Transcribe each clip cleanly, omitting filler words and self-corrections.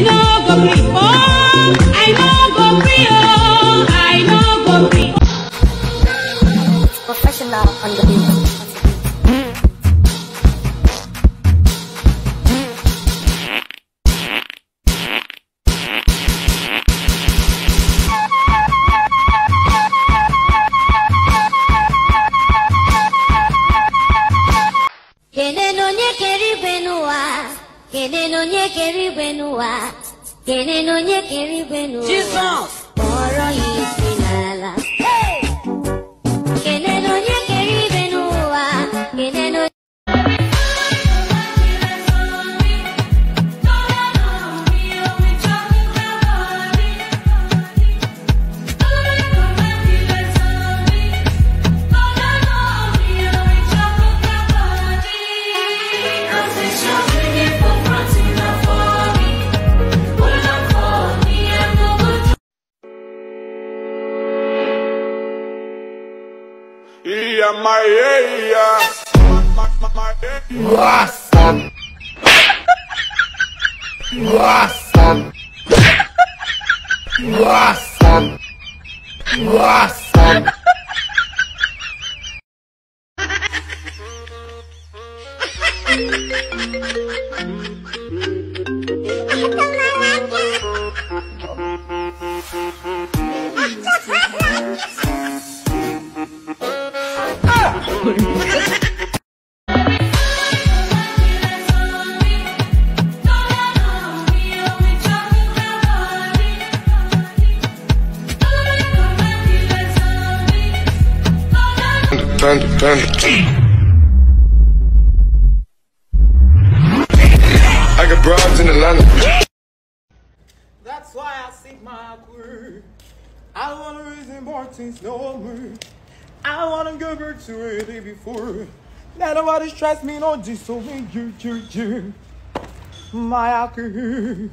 Professional on the beat. Jesus. I got broads in Atlanta. That's why I seek my queen. I wanna raise importance no more. I wanna go back to where they before. Now nobody stress me, no just so me you. My queen.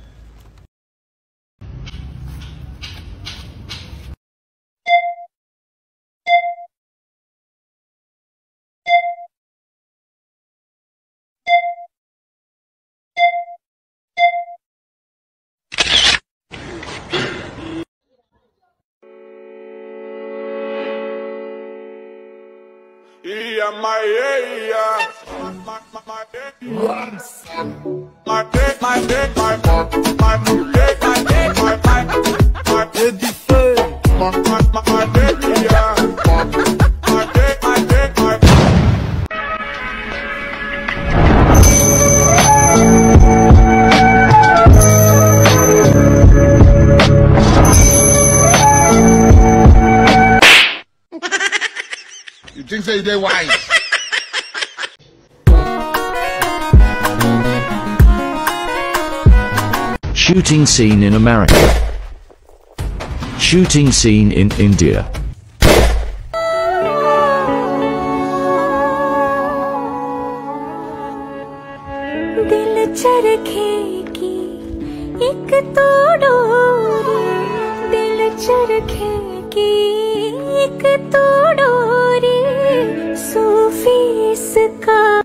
You think say they wise? Shooting scene in America. Shooting scene in India. दिल चरखे की एक तो डोरी, दिल चरखे की एक तो डोरी, सूफी इसका